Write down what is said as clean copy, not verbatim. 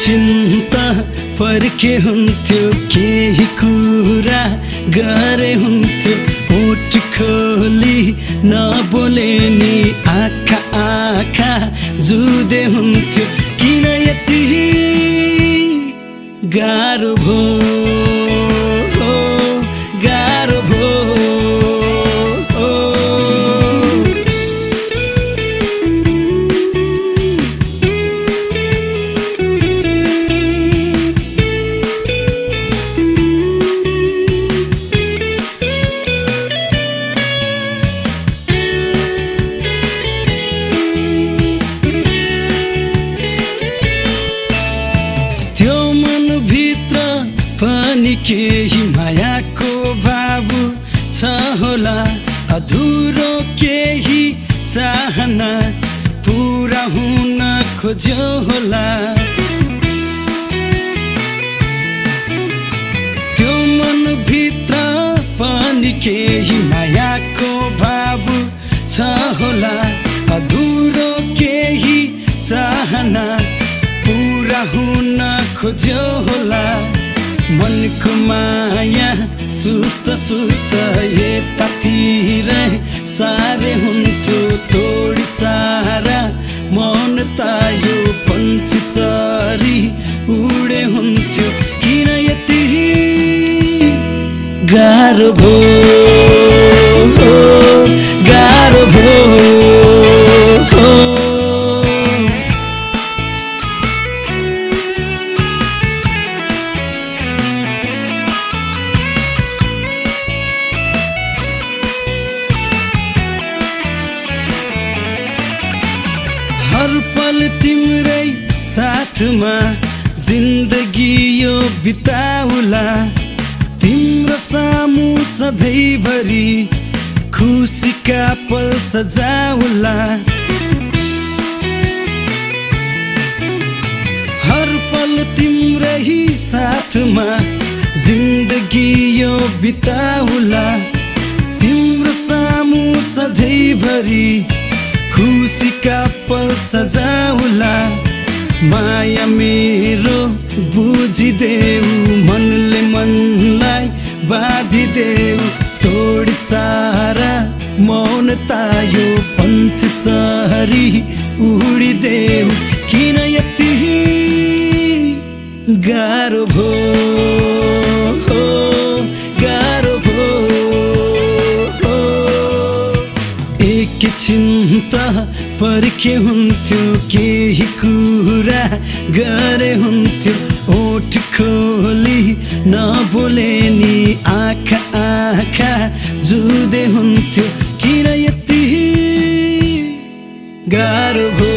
एकैछिन त फर्के हुन्थ्यो केही कुरा गरे हुन्थ्यो ओठ खोली नबोले नि आँखा आँखा जुधे हुन्थ्यो किन यति गाह्रो भो गाह्रो भो केही मायाको बाबु छ होला अधुरो केही चाहना पुरा हुन खोज्यो होला त्यो मनभित्र पनि केही मायाको बाबु छ होला अधुरो केही चाहना पुरा हुन खोज्यो होला मनको माया सुस्त सुस्त यतातिर सारे हुन्थ्यो तोडी सारा मन तायो पन्छी सरी उडे हुन्थ्यो किन यति गाह्रो भो गाह्रो भो हर पल तिम्रै साथमा जिन्दगी यो बिताउला तिम्रो सामु सधैँभरि खुसीका पल सजाउला हर पल तिम्रै साथमा जिन्दगी यो बिताउला तिम्रो सामु सधैँभरि खुसीका पल सजाउला माया मेरो बुझिदेऊ मनले मनलाई बाँधिदेऊ तोडी सारा मौन तायो पन्छी सरी उडिदेऊ किन यति गाह्रो भो गाह्रो भो एकैछिन त फर्के हुन्थ्यो केही कुरा गरे हुन्थ्यो ओठ खोली नबोले नि आँखा आँखा जुधे हुन्थ्यो किन यति गाह्रो भो